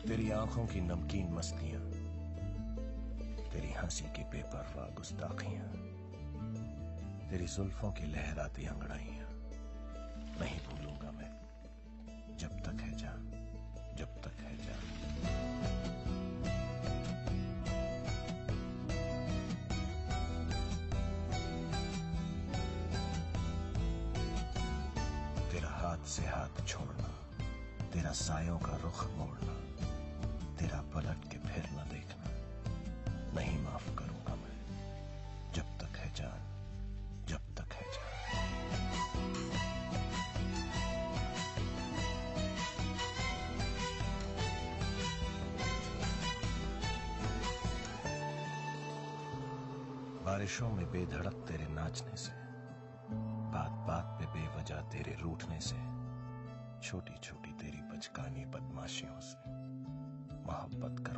तेरी आंखों की नमकीन मस्तियां, तेरी हंसी की बेपरवाह गुस्ताखियां, तेरी जुल्फों की लहराती अंगड़ाइयां नहीं भूलूंगा मैं, जब तक है जान, जब तक है जान। तेरा हाथ से हाथ छोड़ना, तेरा सायों का रुख मोड़ना, तेरा पलट के फिर न देखना नहीं माफ करूंगा मैं, जब तक है जान, जब तक है जान। बारिशों में बेधड़क तेरे नाचने से, बात बात पे बेवजह तेरे रूठने से, छोटी छोटी तेरी बचकानी बदमाशियों से मोहब्बत कर